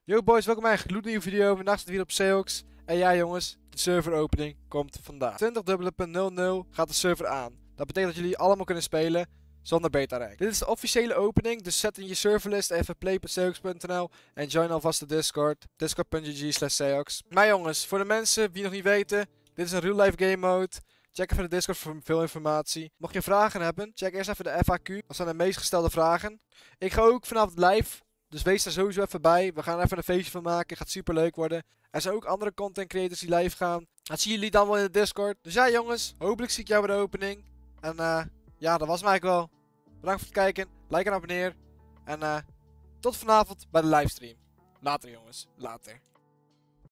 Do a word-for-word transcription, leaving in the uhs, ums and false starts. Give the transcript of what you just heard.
Yo boys, welkom bij een gloednieuwe video. Vandaag staat weer op Seox. En ja jongens, de serveropening komt vandaag. twintig punt nul nul gaat de server aan. Dat betekent dat jullie allemaal kunnen spelen zonder beta rank. Dit is de officiële opening, dus zet in je serverlist even play punt seox punt n l en join alvast de Discord. discord punt g g slash seox. Maar jongens, voor de mensen die nog niet weten, dit is een real life game mode. Check even de Discord voor veel informatie. Mocht je vragen hebben, check eerst even de F A Q. Dat zijn de meest gestelde vragen. Ik ga ook vanavond live. Dus wees daar sowieso even bij. We gaan er even een feestje van maken. Gaat super leuk worden. Er zijn ook andere content creators die live gaan. Dat zien jullie dan wel in de Discord. Dus ja jongens, hopelijk zie ik jou bij de opening. En uh, ja, dat was mij wel. Bedankt voor het kijken. Like en abonneer. En uh, tot vanavond bij de livestream. Later jongens, later.